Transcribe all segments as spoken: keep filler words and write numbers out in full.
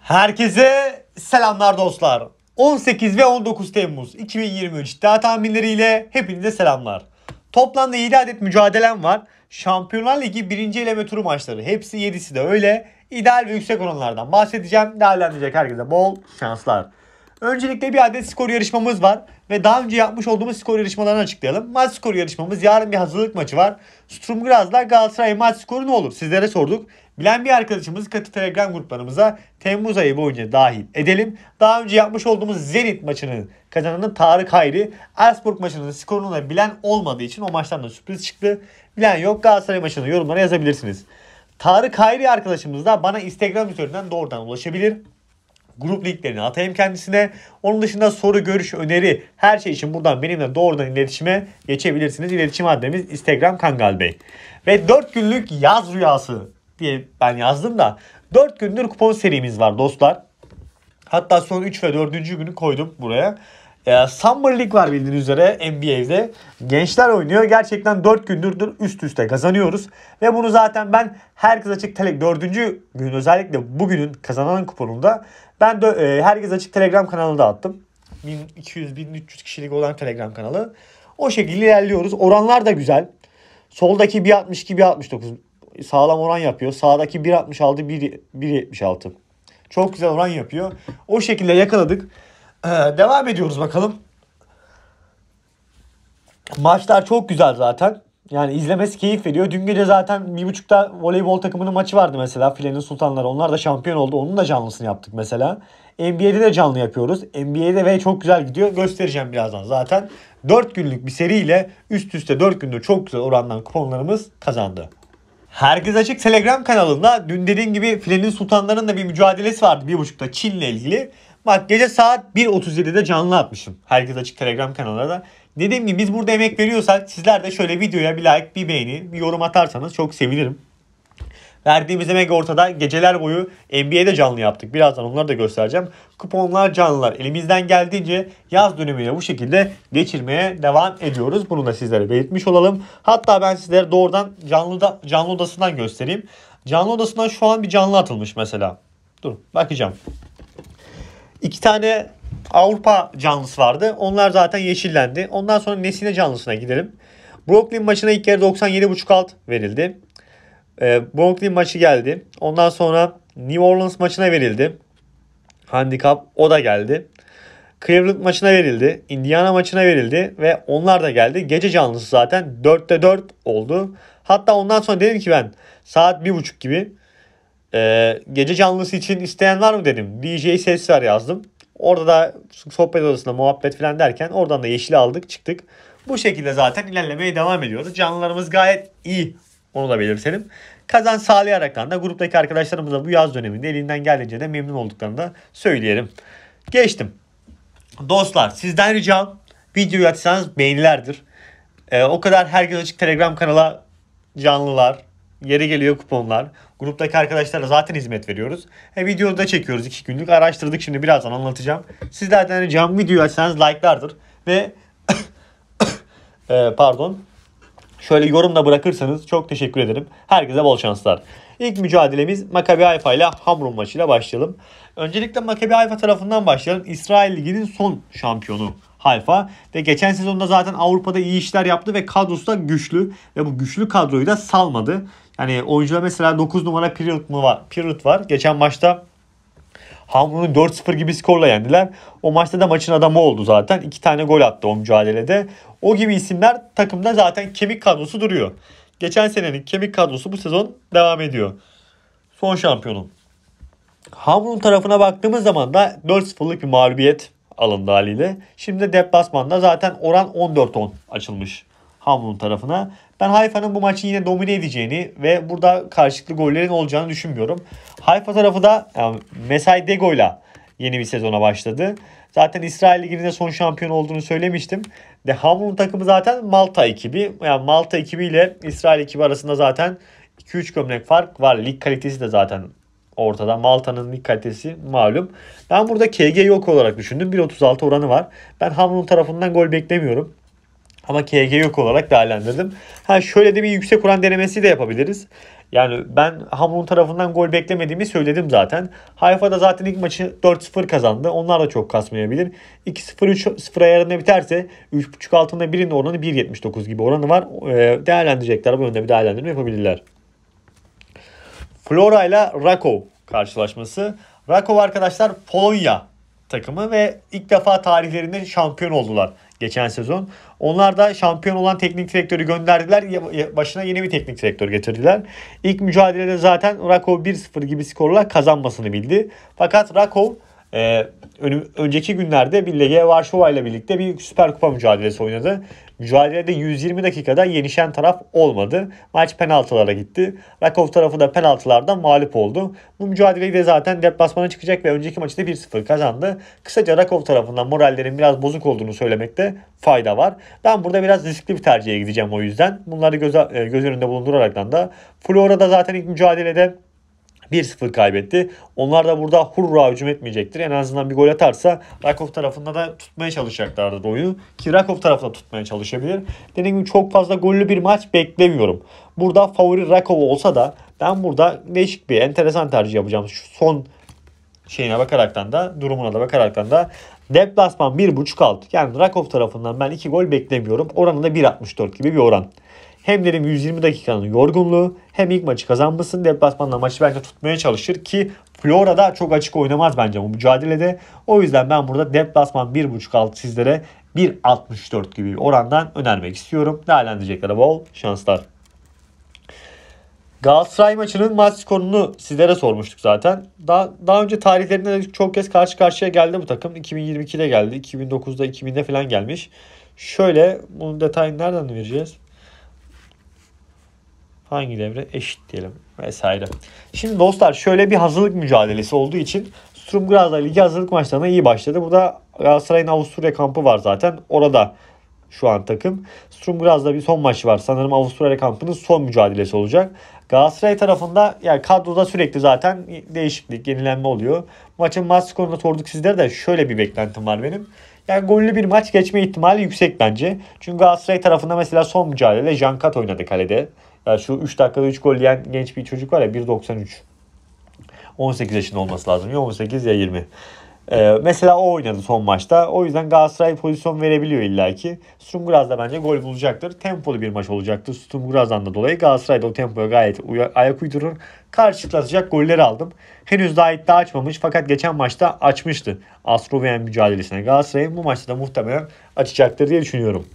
Herkese selamlar dostlar. on sekiz ve on dokuz Temmuz iki bin yirmi üç iddia tahminleriyle hepinize selamlar. Toplamda yedi adet mücadelem var. Şampiyonlar Ligi birinci eleme turu maçları. Hepsi yedisi de öyle. İdeal ve yüksek oranlardan bahsedeceğim. Değerlendirecek herkese bol şanslar. Öncelikle bir adet skor yarışmamız var. Ve daha önce yapmış olduğumuz skor yarışmalarını açıklayalım. Maç skoru yarışmamız, yarın bir hazırlık maçı var. Sturm Graz'la Galatasaray maç skoru ne olur? Sizlere sorduk. Bilen bir arkadaşımızı katı Telegram gruplarımıza Temmuz ayı boyunca dahil edelim. Daha önce yapmış olduğumuz Zenit maçının kazananı Tarık Hayri. Elfsborg maçının skorunu da bilen olmadığı için o maçtan da sürpriz çıktı. Bilen yok, Galatasaray maçını yorumlara yazabilirsiniz. Tarık Hayri arkadaşımız da bana Instagram üzerinden doğrudan ulaşabilir. Grup linklerini atayım kendisine. Onun dışında soru, görüş, öneri, her şey için buradan benimle doğrudan iletişime geçebilirsiniz. İletişim adremiz Instagram Kangal Bey. Ve dört günlük yaz rüyası diye ben yazdım da dört gündür kupon serimiz var dostlar. Hatta son üç ve dördüncü günü koydum buraya. Ee, Summer League var bildiğiniz üzere N B A'de. Gençler oynuyor. Gerçekten dört gündür üst üste kazanıyoruz. Ve bunu zaten ben Herkes Açık Tele dördüncü gün, özellikle bugünün kazanan kuponunda ben de e, Herkes Açık Telegram kanalında attım. bin iki yüz bin üç yüz kişilik olan Telegram kanalı. O şekilde ilerliyoruz. Oranlar da güzel. Soldaki bir altmış iki bir altmış dokuz sağlam oran yapıyor. Sağdaki bir altmış altı bir yetmiş altı. Çok güzel oran yapıyor. O şekilde yakaladık. Ee, devam ediyoruz bakalım. Maçlar çok güzel zaten. Yani izlemesi keyif veriyor. Dün gece zaten bir buçukta voleybol takımının maçı vardı mesela. Filenin Sultanları. Onlar da şampiyon oldu. Onun da canlısını yaptık mesela. N B A'de de canlı yapıyoruz. N B A'de ve çok güzel gidiyor. Göstereceğim birazdan zaten. dört günlük bir seriyle üst üste dört gündür çok güzel orandan kuponlarımız kazandı. Herkes Açık Telegram kanalında dün dediğim gibi Filenin Sultanları'nın da bir mücadelesi vardı bir buçukta Çin'le ilgili. Bak gece saat bir otuz yedide canlı atmışım. Herkes Açık Telegram kanalına da. Dediğim gibi biz burada emek veriyorsak sizler de şöyle videoya bir like, bir beğeni, bir yorum atarsanız çok sevinirim. Verdiğimiz emek ortada. Geceler boyu N B A'de canlı yaptık. Birazdan onları da göstereceğim. Kuponlar, canlılar. Elimizden geldiğince yaz dönemini bu şekilde geçirmeye devam ediyoruz. Bunu da sizlere belirtmiş olalım. Hatta ben sizlere doğrudan canlıda, canlı odasından göstereyim. Canlı odasından şu an bir canlı atılmış mesela. Dur bakacağım. İki tane Avrupa canlısı vardı. Onlar zaten yeşillendi. Ondan sonra Nesine canlısına gidelim. Brooklyn maçına ilk yarı doksan yedi buçuk alt verildi. E, Brooklyn maçı geldi. Ondan sonra New Orleans maçına verildi. Handikap o da geldi. Cleveland maçına verildi. Indiana maçına verildi. Ve onlar da geldi. Gece canlısı zaten dörtte dört oldu. Hatta ondan sonra dedim ki ben saat bir buçuk gibi e, gece canlısı için isteyen var mı dedim. D J ses ver yazdım. Orada da sohbet odasında muhabbet falan derken oradan da yeşili aldık çıktık. Bu şekilde zaten ilerlemeye devam ediyoruz. Canlılarımız gayet iyi. Onu da belirtelim. Kazanç sağlayaraktan da gruptaki arkadaşlarımıza bu yaz döneminde elinden geldiğince de memnun olduklarını da söyleyelim. Geçtim. Dostlar sizden ricam videoyu atsanız beğenilerdir. Ee, o kadar Herkes Açık Telegram kanala canlılar, yeri geliyor kuponlar. Gruptaki arkadaşlara zaten hizmet veriyoruz. He, videoyu da çekiyoruz iki günlük. Araştırdık, şimdi birazdan anlatacağım. Sizlerden ricam videoyu açsanız like'lardır. Ve e, pardon. Şöyle yorumda bırakırsanız çok teşekkür ederim. Herkese bol şanslar. İlk mücadelemiz Maccabi Haifa ile Hamrun maçıyla başlayalım. Öncelikle Maccabi Haifa tarafından başlayalım. İsrail Ligi'nin son şampiyonu Haifa. Ve geçen sezonda zaten Avrupa'da iyi işler yaptı ve kadrosu da güçlü. Ve bu güçlü kadroyu da salmadı. Yani oyuncular mesela dokuz numara Pirut mu var? Pirut var. Geçen maçta Hamrun'u dört sıfır gibi skorla yendiler. O maçta da maçın adamı oldu zaten. İki tane gol attı o mücadelede. O gibi isimler takımda zaten kemik kadrosu duruyor. Geçen senenin kemik kadrosu bu sezon devam ediyor. Son şampiyonun. Hamrun tarafına baktığımız zaman da dört sıfırlık bir mağlubiyet alındı haliyle. Şimdi deplasmanda zaten oran on dört on açılmış Hamrun tarafına. Ben Haifa'nın bu maçı yine domine edeceğini ve burada karşılıklı gollerin olacağını düşünmüyorum. Haifa tarafı da yani Mesai Dego'yla yeni bir sezona başladı. Zaten İsrail Ligi'nde son şampiyon olduğunu söylemiştim. De Hamrun takımı zaten Malta ekibi. Yani Malta ekibi ile İsrail ekibi arasında zaten iki üç gömlek fark var. Lig kalitesi de zaten ortada. Malta'nın lig kalitesi malum. Ben burada K G yok olarak düşündüm. bir otuz altı oranı var. Ben Hamrun tarafından gol beklemiyorum. Ama K G yok olarak değerlendirdim. Ha şöyle de bir yüksek oran denemesi de yapabiliriz. Yani ben Hamrun tarafından gol beklemediğimi söyledim zaten. Hayfa da zaten ilk maçı dört sıfır kazandı. Onlar da çok kasmayabilir. iki sıfır üç sıfır ayarında biterse üç buçuk altında birinin oranı bir yetmiş dokuz gibi oranı var. Ee, değerlendirecekler. Bu yönde bir değerlendirme yapabilirler. Flora ile Rakov karşılaşması. Rakov arkadaşlar Polonya takımı ve ilk defa tarihlerinde şampiyon oldular geçen sezon. Onlar da şampiyon olan teknik direktörü gönderdiler. Başına yeni bir teknik direktör getirdiler. İlk mücadelede zaten Rakov bir sıfır gibi skorla kazanmasını bildi. Fakat Rakov e, önceki günlerde bir Legia Varşova ile birlikte bir Süper Kupa mücadelesi oynadı. Mücadelede yüz yirmi dakikada yenişen taraf olmadı. Maç penaltılara gitti. Rakov tarafı da penaltılardan mağlup oldu. Bu mücadeleyi de zaten deplasmana çıkacak ve önceki maçı da bir sıfır kazandı. Kısaca Rakov tarafından morallerin biraz bozuk olduğunu söylemekte fayda var. Ben burada biraz riskli bir tercihe gideceğim o yüzden. Bunları göz, göz önünde bulunduraraktan da Flora'da zaten ilk mücadelede bir sıfır kaybetti. Onlar da burada hurra hücum etmeyecektir. En azından bir gol atarsa Rakov tarafında da tutmaya çalışacaklardır da oyunu. Ki Rakov tarafı da tutmaya çalışabilir. Dediğim gibi çok fazla gollü bir maç beklemiyorum. Burada favori Rakov olsa da ben burada değişik bir enteresan tercih yapacağım. Şu son şeyine bakaraktan da durumuna da bakaraktan da deplasman bir buçuk alt. Yani Rakov tarafından ben iki gol beklemiyorum. Oranı da bir altmış dört gibi bir oran. Hem dedim yüz yirmi dakikanın yorgunluğu hem ilk maçı kazanmasın. Deplasmanda maçı bence tutmaya çalışır ki Flora'da çok açık oynamaz bence bu mücadelede. O yüzden ben burada deplasman bir buçuk alt sizlere bir altmış dört gibi bir orandan önermek istiyorum. Değerlendireceklere bol şanslar. Galatasaray maçının maç skorunu sizlere sormuştuk zaten. Daha, daha önce tarihlerinde çok kez karşı karşıya geldi bu takım. iki bin yirmi ikide geldi. iki bin dokuzda iki binde falan gelmiş. Şöyle bunun detayını nereden vereceğiz? Hangi devre? Eşit diyelim vesaire. Şimdi dostlar şöyle bir hazırlık mücadelesi olduğu için Sturm Graz'la ligi hazırlık maçlarına iyi başladı. Burada Galatasaray'ın Avusturya kampı var zaten. Orada şu an takım. Sturm Graz'da bir son maçı var. Sanırım Avusturya kampının son mücadelesi olacak. Galatasaray tarafında yani kadroda sürekli zaten değişiklik, yenilenme oluyor. Maçın maç skorunu sorduk sizlere de şöyle bir beklentim var benim. Yani gollü bir maç geçme ihtimali yüksek bence. Çünkü Galatasaray tarafında mesela son mücadele Jankat oynadı kalede. Yani şu üç dakikada üç gol yiyen genç bir çocuk var ya bir doksan üç. on sekiz yaşında olması lazım. Ya on sekiz ya yirmi. Ee, mesela o oynadı son maçta. O yüzden Galatasaray pozisyon verebiliyor illaki. Sturm Graz da bence gol bulacaktır. Tempolu bir maç olacaktır. Sturm Graz'dan da dolayı Galatasaray da o tempoya gayet uy- ayak uydurur. Karşılıklı atacak golleri aldım. Henüz daha iddia açmamış fakat geçen maçta açmıştı. Astroviyen mücadelesine. Galatasaray'ın bu maçta da muhtemelen açacaktır diye düşünüyorum.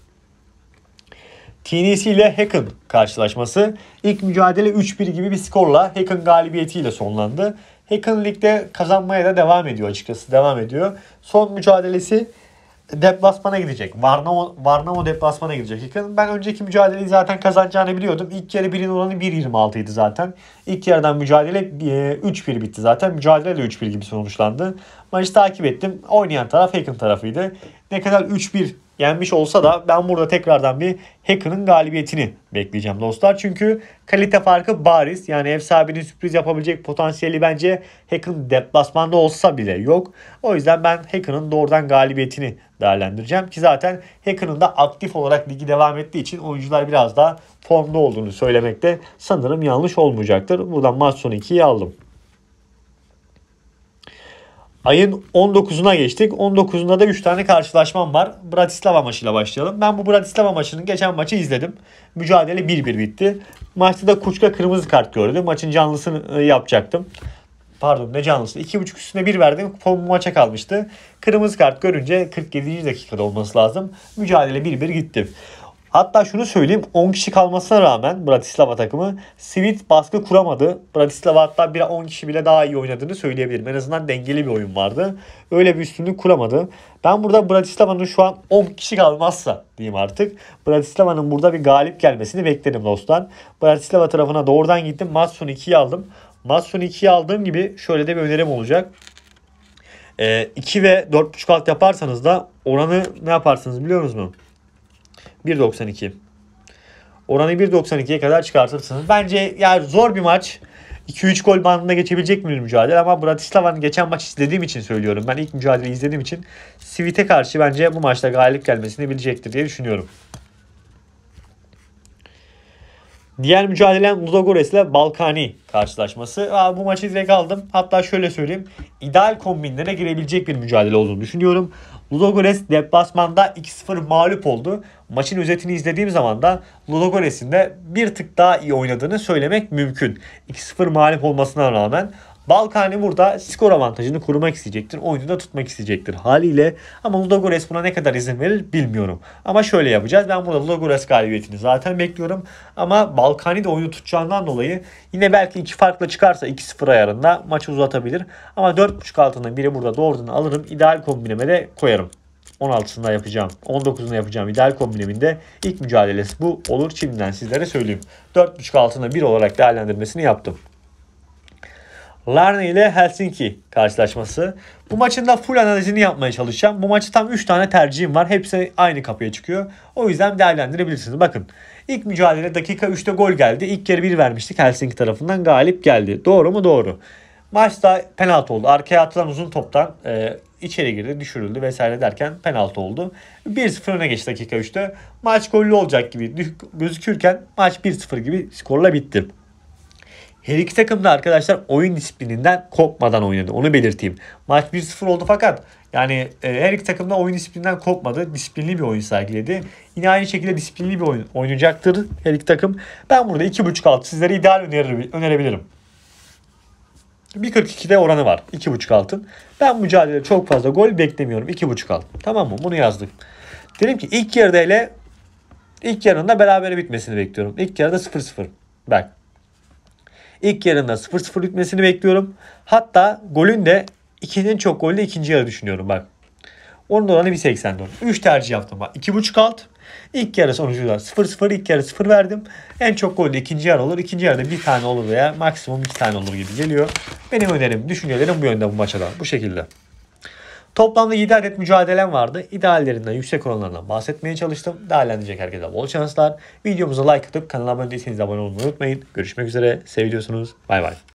T N C ile Häcken karşılaşması. İlk mücadele üç bir gibi bir skorla Häcken galibiyetiyle sonlandı. Häcken ligde kazanmaya da devam ediyor açıkçası. Devam ediyor. Son mücadelesi deplasmana gidecek. Varnavo, Varnavo deplasmana gidecek Häcken. Ben önceki mücadeleyi zaten kazanacağını biliyordum. İlk yarı birin oranı bir yirmi altı idi zaten. İlk yarıdan mücadele üç bir bitti zaten. Mücadele de üç bir gibi sonuçlandı. Maçı takip ettim. Oynayan taraf Häcken tarafıydı. Ne kadar üç bir yenmiş olsa da ben burada tekrardan bir Häcken'ın galibiyetini bekleyeceğim dostlar. Çünkü kalite farkı bariz. Yani ev sahibinin sürpriz yapabilecek potansiyeli bence Häcken deplasmanda olsa bile yok. O yüzden ben Häcken'ın doğrudan galibiyetini değerlendireceğim. Ki zaten Häcken'ın da aktif olarak ligi devam ettiği için oyuncular biraz daha formda olduğunu söylemekte sanırım yanlış olmayacaktır. Buradan maç sonu ikiyi aldım. Ayın on dokuzuna geçtik. on dokuzunda da üç tane karşılaşmam var. Bratislava maçıyla başlayalım. Ben bu Bratislava maçının geçen maçı izledim. Mücadele bir bir bitti. Maçta da Kuçka kırmızı kart gördü. Maçın canlısını yapacaktım. Pardon ne canlısı? iki buçuk üstüne bir verdim. Kupon bu maça kalmıştı. Kırmızı kart görünce kırk yedinci dakikada olması lazım. Mücadele bir bir gitti. Hatta şunu söyleyeyim on kişi kalmasına rağmen Bratislava takımı Sivit baskı kuramadı. Bratislava hatta bir on kişi bile daha iyi oynadığını söyleyebilirim. En azından dengeli bir oyun vardı. Öyle bir üstünlük kuramadı. Ben burada Bratislava'nın şu an on kişi kalmazsa diyeyim artık. Bratislava'nın burada bir galip gelmesini bekledim dostlar. Bratislava tarafına doğrudan gittim. Maç sonu ikiyi aldım. Maç sonu ikiyi aldığım gibi şöyle de bir önerim olacak. Ee, iki ve dört buçuk alt yaparsanız da oranı ne yaparsınız biliyor musunuz? bir doksan iki. Oranı bir doksan ikiye kadar çıkartırsınız. Bence yani zor bir maç. iki üç gol bandında geçebilecek bir mücadele ama Bratislava'nın geçen maç izlediğim için söylüyorum. Ben ilk mücadeleyi izlediğim için Sivit'e karşı bence bu maçta galip gelmesini bilecektir diye düşünüyorum. Diğer mücadelem Ludogorets ile Balkani karşılaşması. Aa, bu maçı direkt aldım. Hatta şöyle söyleyeyim. İdeal kombinlere girebilecek bir mücadele olduğunu düşünüyorum. Ludogorets deplasmanda iki sıfır mağlup oldu. Maçın özetini izlediğim zaman da Ludogorets'in de bir tık daha iyi oynadığını söylemek mümkün. iki sıfır mağlup olmasına rağmen Balkani burada skor avantajını korumak isteyecektir. Oyunu da tutmak isteyecektir haliyle. Ama Ludogorets buna ne kadar izin verir bilmiyorum. Ama şöyle yapacağız. Ben burada Ludogorets galibiyetini zaten bekliyorum. Ama Balkani de oyunu tutacağından dolayı yine belki iki farkla çıkarsa iki sıfır ayarında maçı uzatabilir. Ama dört buçuk altından biri burada doğrudan alırım. İdeal kombineme de koyarım. on altısında yapacağım. on dokuzunda yapacağım ideal kombineminde ilk mücadelesi bu olur. Şimdiden sizlere söyleyeyim. dört buçuk altında bir olarak değerlendirmesini yaptım. Larne ile Helsinki karşılaşması. Bu maçın da full analizini yapmaya çalışacağım. Bu maçı tam üç tane tercihim var. Hepsi aynı kapıya çıkıyor. O yüzden değerlendirebilirsiniz. Bakın ilk mücadele dakika üçte gol geldi. İlk yarı bir vermiştik. Helsinki tarafından galip geldi. Doğru mu? Doğru. Maçta penaltı oldu. Arkaya atılan uzun toptan e, içeri girdi, düşürüldü vesaire derken penaltı oldu. bir sıfır öne geçti dakika üçte. Maç gollü olacak gibi gözükürken maç bir sıfır gibi skorla bitti. Her iki takım da arkadaşlar oyun disiplininden kopmadan oynadı. Onu belirteyim. Maç bir sıfır oldu fakat yani e, her iki takım da oyun disiplininden kopmadı. Disiplinli bir oyun sergiledi. Yine aynı şekilde disiplinli bir oyun oynayacaktır her iki takım. Ben burada iki buçuk altı sizlere ideal önerir, önerebilirim. bir kırk ikide oranı var. iki buçuk altın. Ben mücadelede çok fazla gol beklemiyorum. iki buçuk altın. Tamam mı? Bunu yazdık. Dedim ki ilk yarıda hele ilk yarında berabere bitmesini bekliyorum. İlk yarıda sıfır sıfır. Bak. İlk yarında sıfır sıfır bitmesini bekliyorum. Hatta golün de ikinci çok golde ikinci yarı düşünüyorum bak. Onun oranı bir seksen dört. üç tercih yaptım bak. iki buçuk alt. İlk yarı sonucu da sıfır sıfır. İlk yarı sıfır verdim. En çok golde ikinci yarı olur. İkinci yarıda bir tane olur veya maksimum iki tane olur gibi geliyor. Benim önerim, düşüncelerim bu yönde bu maça da. Bu şekilde. Toplamda yedi adet mücadelem vardı. İdeallerinden, yüksek oranlarından bahsetmeye çalıştım. Değerlendirecek herkese bol şanslar. Videomuza like atıp kanala abone değilseniz abone olmayı unutmayın. Görüşmek üzere. Seviyorsunuz. Bay bay.